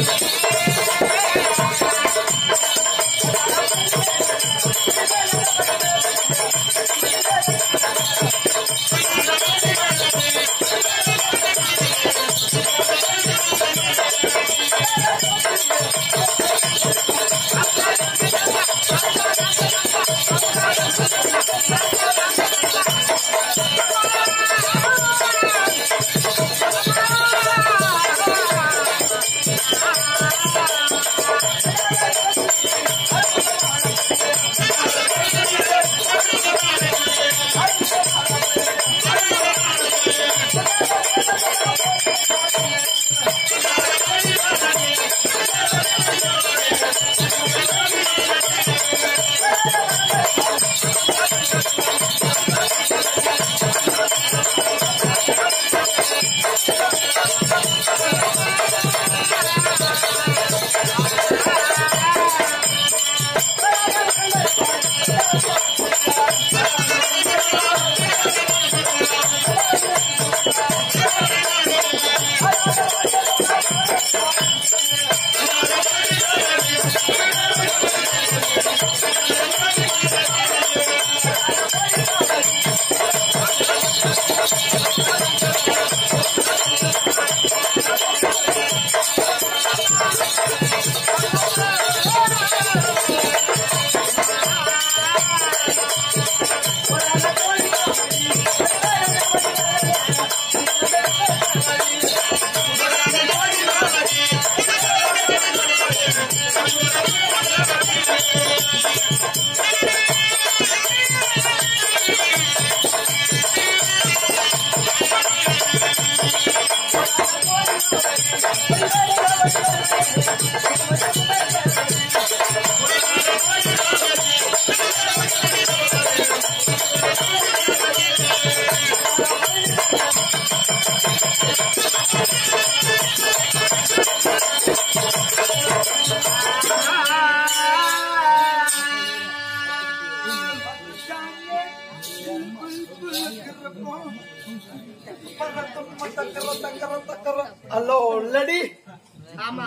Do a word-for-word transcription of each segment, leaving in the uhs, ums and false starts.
Hello, lady. ஆமா.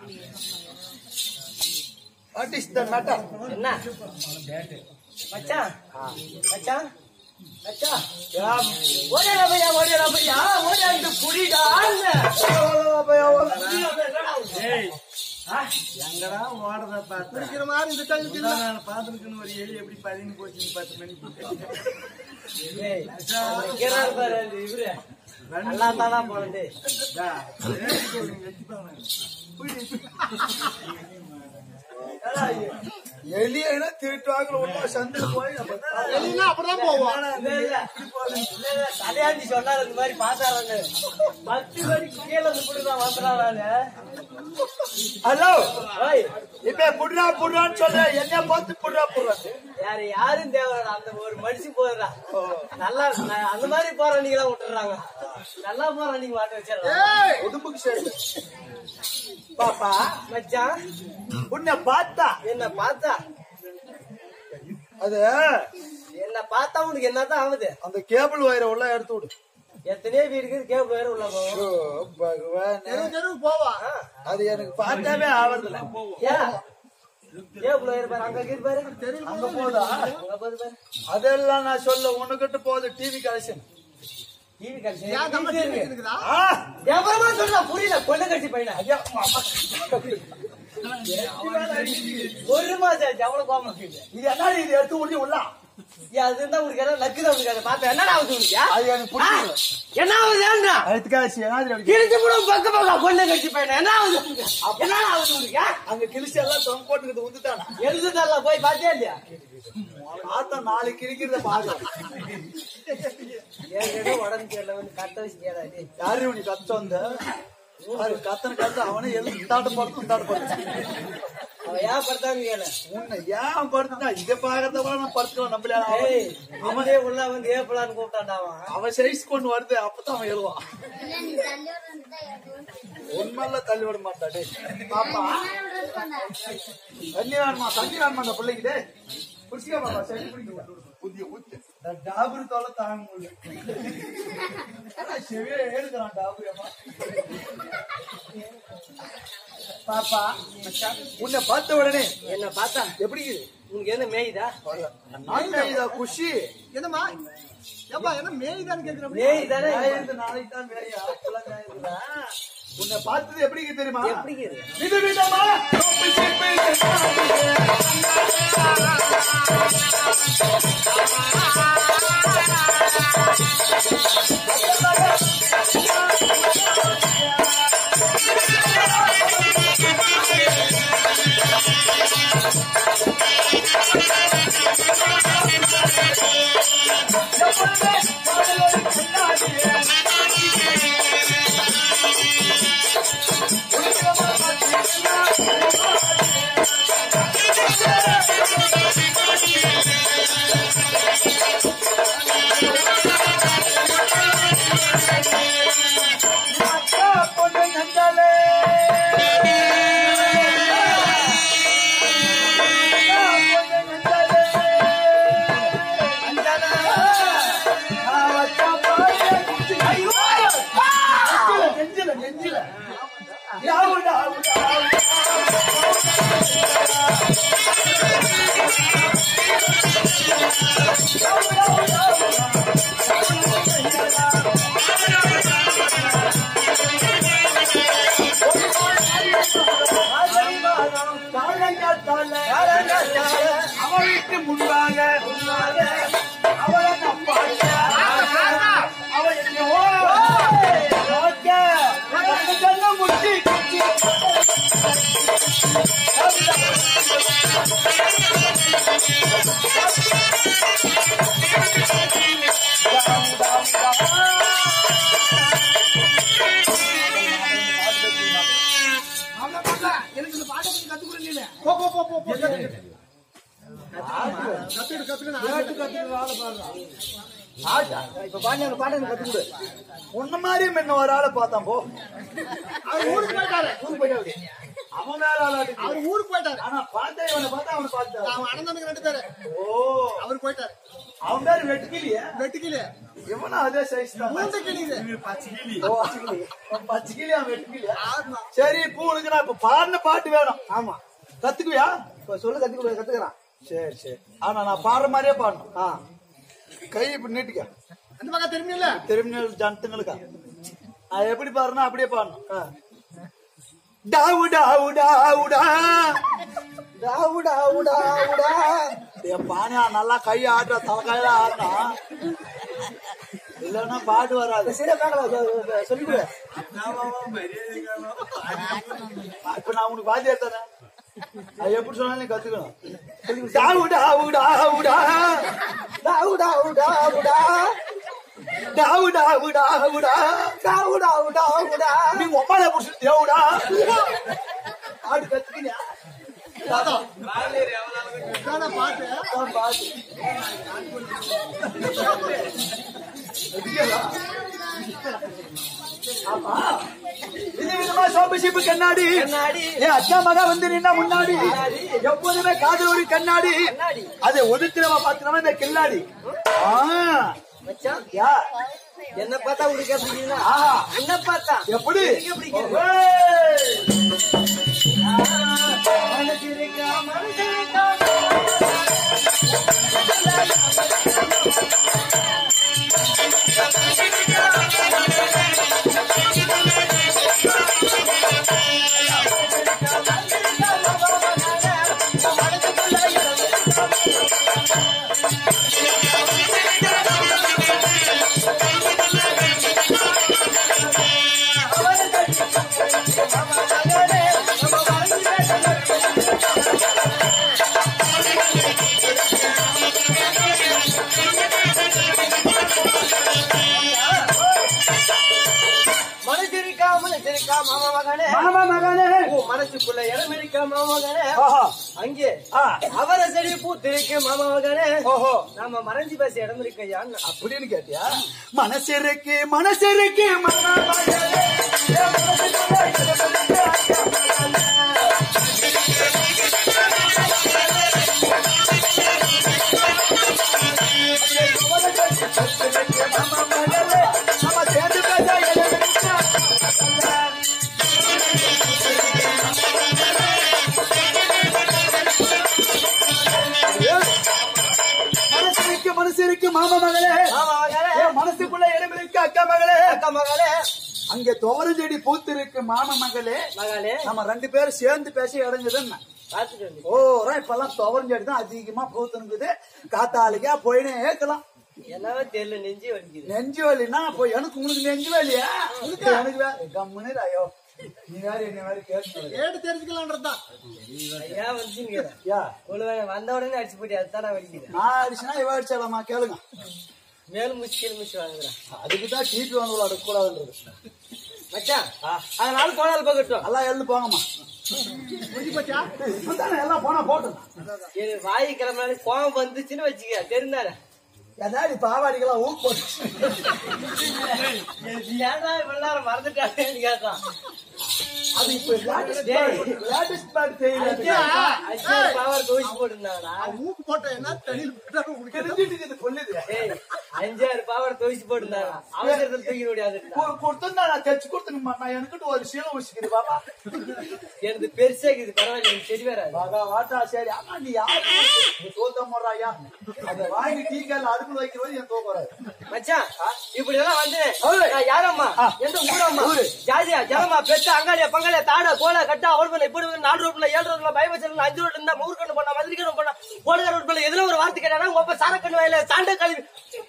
What is the matter? என்ன? மச்சான். மச்சான். மச்சான். யா, ஓடியா பையா, ஓடியா பையா, ஓடியா இந்த புடிடா. ஏய். ஆ, எங்கடா ஓடுறத பார்த்தா? குடிக்கிற மாதிரி இந்த கழுத்து இல்ல. நான் பாத்துக்கின்னு ஒரு ஏழு எப்படி பதினு போச்சு பத்து மணிக்கு. ஏய், கேறார் பாரு இவரே. நல்லா தானா போறது. டா, ஏய் வெட்டி பாருங்க. எலியனா திருட்டுவாங்கல ஒண்ணா சந்தில போய் எலினா அப்படிதான் போவோம். இல்ல இல்ல. இல்ல தலையாண்டி சொன்னாரு இந்த மாதிரி பாத்தாரானே. பத்து மணிக்கு கீழ வந்து புடுறா வந்தறானே. ஹலோ, ஓய், இப்ப புடுறா புடுறான்னு சொல்ற என்ன பார்த்து புடுறா புடுறா. யாரு யாரும் தேவடா அந்த ஒரு மனுஷன் போறா. நல்லா அந்த மாதிரி போற நீங்க விட்டுறாங்க. நல்லா போற நீங்க வாட்ட வச்சிரலாம். உடும்புக்கு சரி. பாப்பா, மச்சான், உன்னை பார்த்தா என்ன பார்த்தா அது என்ன பார்த்தா உனக்கு என்னதான் ஆகுது? அந்த கேபிள் வயரை உள்ள எடுத்து விடு. எத்தனையோ வீடு கேப் வேற உள்ள போவோம். பகவான் போவா அது எனக்கு பார்த்தாவே ஆவறதில்ல. ஏன் கேப்ல இருப்பாரு அங்க இருப்பாரு அங்க போதா அங்க போது பாரு. அதெல்லாம் நான் சொல்ல உனக்கிட்ட போகுது டிவி கலெக்ஷன். டிவி கலெக்ஷன் வியாபாரமா சொல்றா புரியல. கொள்ள கட்சி பையனா ஒரு மாசம் எவ்வளவு கோபம் இது என்ன இது எடுத்து விட்டு உள்ள அது இருந்தா உனக்கு எல்லாம் லக்கு தான் உனக்கு. அதை பார்த்தா என்ன ஆகுது உனக்கு? அது எனக்கு புரியல. என்ன ஆகுது? அதுக்காச்சு என்ன கிழிச்சு போடும் பக்க பக்க கொள்ள கட்சி பையனா என்ன ஆகுது உனக்கு? என்ன ஆகுது உனக்கு? அங்க கிழிச்சு எல்லாம் தொங்க போட்டுக்கிட்டு வந்துட்டானா எழுதுதல்ல போய் பாத்தியா இல்லையா? பார்த்தா நாலு கிழிக்கிறத பாக்கலாம். ஏற்கனவே உடம்பு சரியில்லை வந்து கத்த வச்சு கேடா. யாரு நீ கத்த வந்த கத்தனை கத்த அவனே எழுந்து தாட்டு படுத்து தாட்டு படுத்து அவன் ஏன் படுத்தாங்க கேள. உன்னை ஏன் படுத்துட்டா இதை பாக்கிறத கூட நான் படுத்துக்கலாம் நம்பல. அவனே உள்ள வந்து ஏப்பலான்னு கூப்பிட்டான்டா. அவன் அவன் சைஸ் கொண்டு வருது அப்பதான் அவன் எழுவான். உண்மையில தள்ளி விட மாட்டாடே. பாப்பா தண்ணி வேணுமா? தண்ணி வேணுமா அந்த பிள்ளைக்கு? புடிச்சுக்க பாப்பா, சரி புடிக்க புதிய ஊத்து டாபுரு தோலை தாங்க முடியல. செவியே எடுக்கிறான் டாபுரு. பாப்பா உன்னை பார்த்த உடனே என்ன பார்த்தா எப்படி உனக்கு என்ன மேயுதா? மேயுதா குஷி? என்னமா ஏப்பா என்ன மேய்தான்னு கேக்குறேன். மேயுதானே? நாளைக்கு தான் மேயா. உன்னை பார்த்தது எப்படி தெரியுமா? எப்படி இது விதமா அவளுக்கு முன்பாக அவளை அவள் முட்டி எனக்கு இந்த பாட்டை கத்து கொடுங்க. போ போ போ போ கத்துடு கத்துடு ஆட்டு கத்துடு ஆள பாருங்க. இப்ப பாட்டு அந்த பாட்டை கத்து கொடு. உன்ன மாதிரியும் என்ன ஒரு ஆளை பார்த்தான் போ. அவர் ஊருக்கு போயிட்டாரு. ஊருக்கு போயிட்டாரு. அவன் மேல ஆளாடி அவர் ஊருக்கு போயிட்டாரு. ஆனா பார்த்தா இவனை பார்த்தா அவனை பார்த்தாரு. அவன் அண்ணனுக்கு ரெண்டு பேரு. ஓ அவர் போயிட்டாரு. அவன் பேரு வெட்டுக்கிளியா? வெட்டுக்கிளி. இவனும் அதே சைஸ் தான். மூன்று கிளி இது. ஓ பச்சைக்கிளி அவன் வெட்டுக்கிளியா? சரி இப்போ உனக்கு நான் இப்ப பாடின பாட்டு வேணும். ஆமா கத்துக்குவியா? இப்ப சொல்லு கத்து கத்துக்கிறான். சரி சரி. ஆனா நான் பாடுற மாதிரியே பாடணும். ஆ கை இப்படி நீட்டிக்க. அந்த பக்கம் திரும்பியில திரும்பினல் ஜனத்துங்களுக்கா நான் எப்படி பாடுறேன்னா அப்படியே பாடணும். டாவு டாவு டாவுடா டாவுடா உடா உடா என் பானியா நல்லா கை ஆடுற தலைக்காயில ஆடுனா இல்லன்னா பாட்டு வராது. சரியா பார்க்கலாம் சொல்லிவிடு. இப்ப நான் உனக்கு பாதி எடுத்தானே அது எப்படி சொன்னாலும் நீ கத்துக்கணும். டாவு டாவு டாவுடா டாவுடா உடா உடா டாவு டாவு டாவுடா டாவுடா உடா உடா நீ ஒப்பால புடிச்சு தேவுடா பாட்டு கத்துக்கிறியா? பாட்டு பாட்டு ஆமா இது விதமா சோப்பு சீப்பு கண்ணாடி கண்ணாடி என் அச்சா மகா வந்து நின்னா முன்னாடி எப்போதுமே காதல் ஒரு கண்ணாடி கண்ணாடி அதை ஒதுக்கிறவா பாத்துனவன் இந்த கில்லாடி. மச்சான் யா என்ன பார்த்தா உங்களுக்கு எப்படின்னா ஆஹா என்ன பார்த்தா எப்படி எப்படி மனசிருக்கா மனசிருக்கா மாமா மகனே மனசுக்குள்ள இடம் இருக்க மாமா மகனே ஓஹோ அங்கே அவர செடி பூத்திருக்கு மாமா மகனே ஓஹோ நாம மறைஞ்சு பேச இடம் இருக்கையா அப்படின்னு கேட்டியா? மனசிருக்கு மனசிருக்கு மாமா மகனே அக்கா மகளே அக்கா மகளே அங்கே துவரம் செடி பூத்து இருக்கு மாமா மகளே மகளே நம்ம ரெண்டு பேரும் சேர்ந்து பேசி இடங்குதுன்னு பாத்துட்டு வந்து ஓ இப்பெல்லாம் துவரம் செடி தான் அதிகமா பூத்துனுக்குது காத்தாளிக்கா போயினே ஏக்கலாம் என்னவோ தெரியல நெஞ்சு வலிக்குது நெஞ்சு வலினா போய் எனக்கு உனக்கு நெஞ்சு வலியா எனக்கு வேற கம்முன்னு ஐயோ நீ வேற என்ன வேற கேட்டு கேட்டு தெரிஞ்சுக்கலான்றதுதான் ஏன் வந்து வந்த உடனே அடிச்சு போட்டி அதுதான் வலிக்குது நான் அடிச்சுனா இவ அடிச்சாலாமா கேளுங்க மேலும் முச்சு கீழ் முச்சு வாங்குறேன் அதுக்குதான் டிபி வாங்கலாம் அடுக்கூடாதுன்றது மச்சான் அதனால போனால் போகட்டும் எல்லாம் எழுந்து போங்கம்மா இப்பதானே எல்லாம் போனா போட்டு வாயு கிளம்பினாலே கோவம் வந்துச்சுன்னு வச்சுக்க தெரிந்தாரு ஏதாவது பாவாடிக்கெல்லாம் ஊக்கு போட்டு ஏன்டா இவ்வளவு நேரம் மறந்துட்டாங்கன்னு கேட்டான் அது இப்ப லேட்டஸ்ட் பார்ட் தெரியல பவர் கோவிச்சு போட்டுருந்தாடா ஊக்கு போட்ட என்ன தெரிஞ்சுட்டு சொல்லுது அஞ்சாறு பவர் துவைச்சு போட்டுருந்தாடா அவசரத்தில் தூக்கி முடியாது கொடுத்தா நான் தைச்சு கொடுத்துனுமா நான் எனக்கிட்ட ஒரு சீலை வச்சுக்குது பாப்பா எனக்கு பெருசாக்குது பரவாயில்ல எனக்கு சரி வராது பாபா வாட்டா சரி ஆமா நீ யாரு தோத்த முறாயா அத வாங்கி டீ கால அடுப்புல வைக்கிறது என் தோக்க வராது மச்சான் இப்படி எல்லாம் வந்து யாரம்மா எந்த ஊரம்மா ஜாதியா ஜனமா பெற்ற அங்காளியா பங்காளியா தாடா கோலா கட்டா அவர்களை இப்படி நாலு ரோட்ல ஏழு ரோட்ல பயபச்சல அஞ்சு ரோட்ல இருந்தா மூணு கண்ணு போனா மதுரை கண்ணு போனா கோலகா ரோட்ல எதுல ஒரு வார்த்தை கேட்டா உங்க சாரக்கண்ணு வயல சாண்ட கழிவு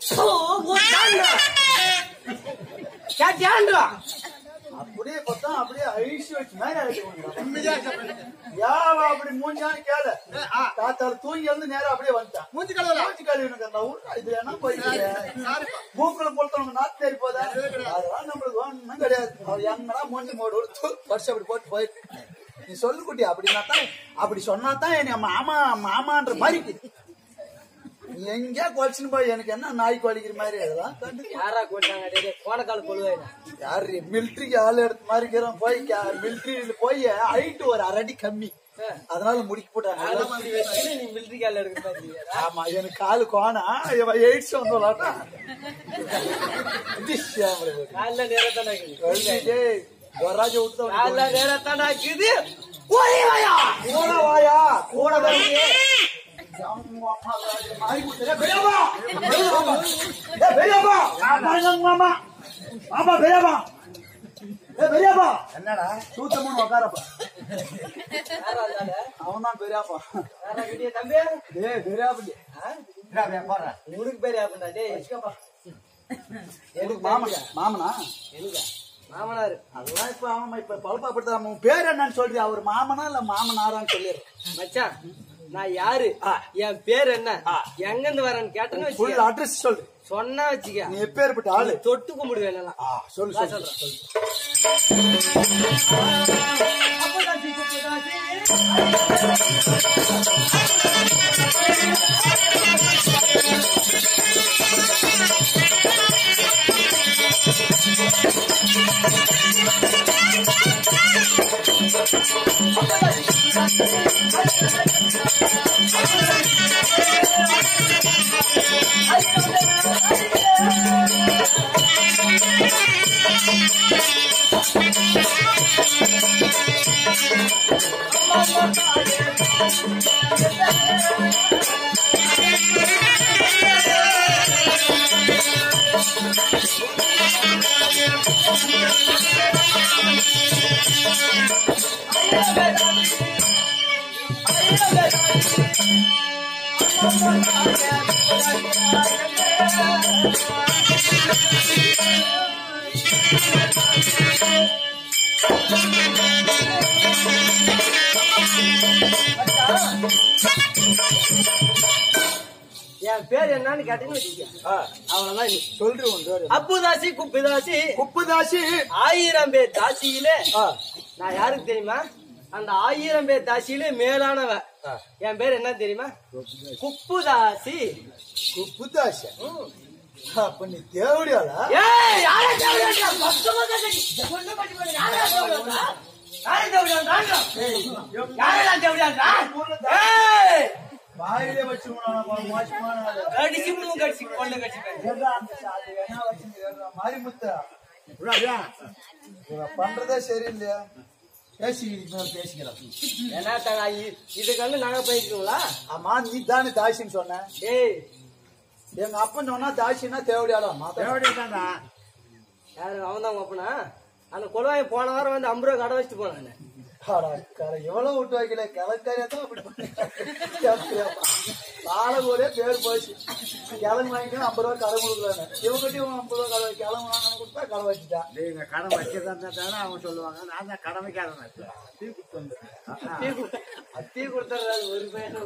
கேட்டியான்றா அப்படியே பார்த்தா அப்படியே ஐசி வச்சு யாவா அப்படி மூஞ்சான்னு கேளு காத்தால தூங்கி எழுந்து நேரம் அப்படியே வந்துட்டான் மூஞ்சி கழுவல மூஞ்சி கழுவி இது என்ன போயிட்டு மூக்குல பொறுத்தவங்க நாத்து தேடி போதா அதெல்லாம் நம்மளுக்கு ஒண்ணும் கிடையாது அவர் எங்கடா மூஞ்சி மோடு கொடுத்து வருஷம் அப்படி போட்டு போயிட்டு நீ சொல்லு குட்டி அப்படின்னா தான் அப்படி சொன்னாதான் என் மாமா மாமான்ற மாதிரி எங்கயா குறைச்சுன்னு போய் எனக்கு என்ன நாய் குறைக்கிற மாதிரி அதெல்லாம் யாரா போட்டாங்க கோடக்கால கொள்வாயினா யாரு மிலிட்ரிக்கு ஆள் எடுத்த மாதிரி இருக்கிறோம் போய் மிலிட்ரியில போய் ஹைட் ஒரு அரடி கம்மி அதனால முடிக்க போட்டாங்க நீ மிலிட்ரி கால எடுக்க ஆமா எனக்கு காலு கோனா எயிட்ஸ் வந்தோம்லாட்டா கால நேரத்தான ராஜ விட்டு கால நேரத்தான இருக்குது வாயா கூட வருது என்னடா சூத்தமுன்னு உக்காரப்பா அவன் தான் பெரியாப்பா தம்பி ஏ பெரியாப்படி ஊருக்கு பெரியாப்பா டே எனக்கு மாமனா மாமனா எனக்கு மாமனாரு அதெல்லாம் இப்ப ஆமா இப்ப பழப்பாப்படுத்த உன் பேர் என்னன்னு சொல்றியா அவர் மாமனா இல்ல மாமனாரான்னு சொல்லிடுறேன் மச்சான் நான் யாரு என் பேர் என்ன எங்க இருந்து வரேன்னு கேட்டேன்னு அட்ரஸ் சொல்லு சொன்னா வச்சுக்க நீ எப்பேற்பட்ட ஆளு தொட்டு கும்பிடுவேன் சொல்லு சொல்றேன் என் பேர் என்னன்னு கேட்டீங்கன்னு அவ்வளவுதான் சொல்றேன். அப்புதாசி குப்புதாசி குப்புதாசி ஆயிரம் பேர் தாசியிலே நான் யாருக்கு தெரியுமா? அந்த ஆயிரம் பேர் தாசியிலே மேலானவ. என் பேர் என்ன தெரியுமா? குப்புதாசி. குப்புதாசி அப்ப நீ தேவடியாளா? வாயிலே வச்சு மாரிமுத்தா பண்றதே சரியில்லையா? பேசிக்கிறேன் பேசிக்கிறேன். இதுக்கு வந்து நாங்க போயிக்கிறோங்களா? ஆமா நீ தானே தாசின்னு சொன்ன. ஏய் எங்க அப்பன் சொன்னா தாசின்னா தேவடியாளா? தேவடியா தானா? யாரு அவன் தான் அப்பனா அந்த கொலவாயை போன வாரம் வந்து ஐம்பது ரூபா கடை வச்சுட்டு போனானே. எவ்வளவு விட்டு வைக்கல கிழக்காரியா தான் அப்படி பாலம் ஒரே பேர் போச்சு. கிழங்கு வாங்கிக்கணும் ஐம்பது ரூபா கடை கொடுக்கலான்னு இவங்கிட்ட ஐம்பது ரூபா கடை கிழங்கு வாங்கன்னு கொடுத்தா கடை வச்சுட்டா. நீங்க கடை வச்சதான் தானே அவங்க சொல்லுவாங்க. நான் தான் கடமைக்காரன். டீ கொடுத்தாரு ஒரு பையன்.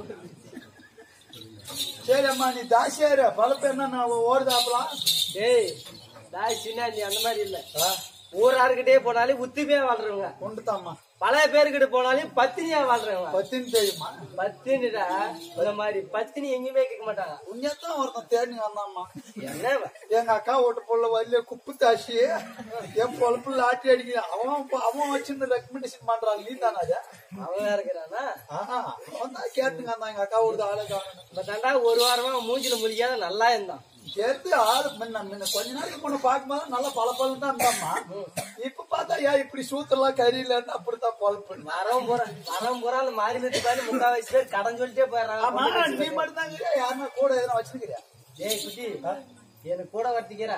சரி அம்மா நீ தாசியாரு பழப்ப என்ன ஓடுதாப்பலாம். ஏய் தாசினா நீ அந்த மாதிரி இல்ல. ஊராருக்கிட்டே போனாலே உத்துமையா வாழ்றவங்க கொண்டுதாம்மா. பழைய பேருக்கிட்ட போனாலும் பத்தினியா வாழ்றவங்க. பத்தினி தெரியுமா? பத்தினிடா இந்த மாதிரி பத்தினி எங்கேயுமே கேட்க மாட்டாங்க. உண்மையத்தான் ஒருத்தன் தேடி வந்தாம்மா. என்ன எங்க அக்கா ஓட்டு பொருள் வழியில குப்பு தாசி என் பொழப்புல ஆட்டி அடிக்க அவன் அவன் வச்சிருந்த ரெக்கமெண்டேஷன் பண்றாங்க. நீ தானே அது அவன் இருக்கிறானா? அவன் தான் கேட்டுங்க இருந்தான் எங்க அக்கா ஓடுது ஆளு காணும். தாண்டா ஒரு வாரமா மூஞ்சில முடிக்காத நல்லா இருந்தான். கேட்டு ஆளு முன்ன முன்ன கொஞ்ச நாளைக்கு போன பாக்கும்போது நல்லா பல பழம் தான் இருந்தாம்மா. இப்ப பார்த்தா ஏன் இப்படி சூத்தெல்லாம் கறியிலன்னு அப்படித்தான் பொழப்பு. வரவும் போற வரவும் போற அந்த மாறி மிட்டு பாரு முக்கா வயசு பேர் கடன் சொல்லிட்டே போயிடறாங்க. நீ மட்டும் தான் யாருன்னா கூட எதனா வச்சிருக்கிறியா? ஏய் குட்டி எனக்கு கூட வர்த்திக்கிறா.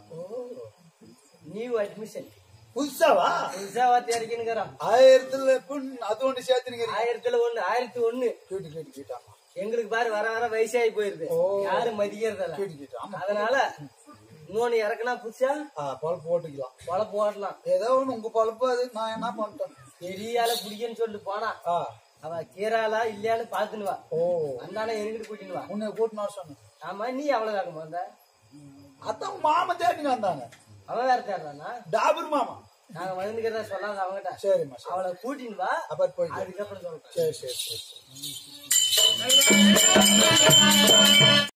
New admission புதுசாவா? புதுசா வார்த்தை அடிக்கணுங்கிறான். ஆயிரத்துல அது ஒண்ணு சேர்த்துனுங்க. ஆயிரத்துல ஒண்ணு ஆயிரத்தி ஒண்ணு கேட்டு கேட்டு கேட்டாமா. எங்களுக்கு பாரு வர வர வயசாகி போயிருது. யாரும் மதிக்கிறதில்ல. அதனால இன்னொன்னு இறக்குனா புதுசா பழப்பு போட்டுக்கலாம். பழப்பு ஓட்டலாம். ஏதோ ஒண்ணு உங்க பழப்பு அது நான் என்ன பண்ணிட்டேன். பெரிய ஆள பிடிக்கன்னு சொல்லிட்டு போனா அவ கீராளா இல்லையான்னு பாத்துனுவா. ஓ அந்தானே எங்கிட்டு கூட்டின்னு வா. உன்னை கூட்டினு சொன்ன. ஆமா நீ அவ்வளவு தாக்க வந்த. அதான் மாமா தேடிங்க வந்தாங்க. அவன் வேற தேடுறானா? டாபர் மாமா. நாங்க வந்துக்கிறதா சொல்லாத அவங்ககிட்ட. சரிம்மா அவளை கூட்டின்னு வா. அப்புறம் போய் அதுக்கப்புறம் சொல்றேன். சரி சரி சரி.